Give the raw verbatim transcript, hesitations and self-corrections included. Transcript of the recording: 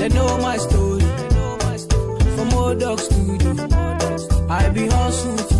they know my story. From old dogs to you, I be hustle.